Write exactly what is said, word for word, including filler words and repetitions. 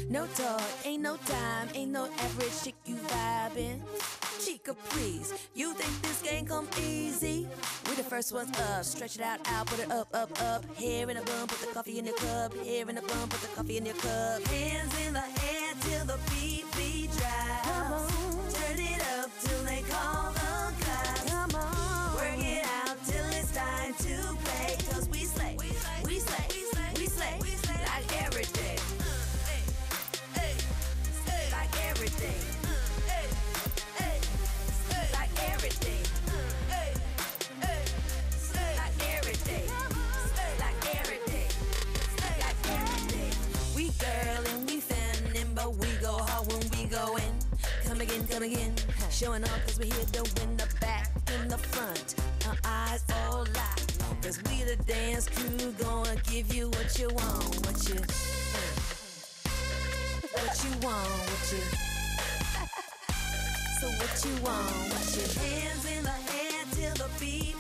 No dog, ain't no dime, ain't no average chick you vibing. Chica, please, you think this game come easy? We the first ones up, stretch it out, out, put it up, up, up. Hair in a bun, put the coffee in your cup. Hair in a bun, put the coffee in your cup. Hands in the air till the beat beat dry. Turn it up till they call the cops. Come on, work it out till it's time to play. Cause we slay, we slay, we slay, we slay, we slay like every day. Like every day. Like every day. Like every day. Like every day. Like every day. We girl and we feminine, but we go hard when we go in. Come again, come again. Showing up cause we here to win the back and the front. Our eyes all locked. Cause we the dance crew gonna give you what you want. What you What you want, what you So what you want, what you Hands in the air till the beat